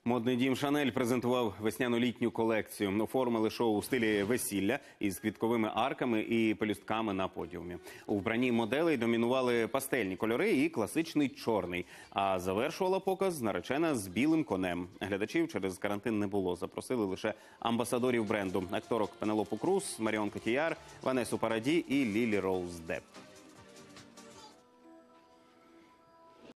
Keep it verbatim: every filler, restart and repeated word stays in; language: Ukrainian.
Модний дім «Шанель» презентував весняно-літню колекцію. Оформили шоу у стилі весілля із квітковими арками і пелюстками на подіумі. У вбранні моделей домінували пастельні кольори і класичний чорний. А завершувала показ наречена з білим конем. Глядачів через карантин не було. Запросили лише амбасадорів бренду – акторок Пенелопу Круз, Маріон Котіяр, Ванесу Параді і Лілі Роуз Депп.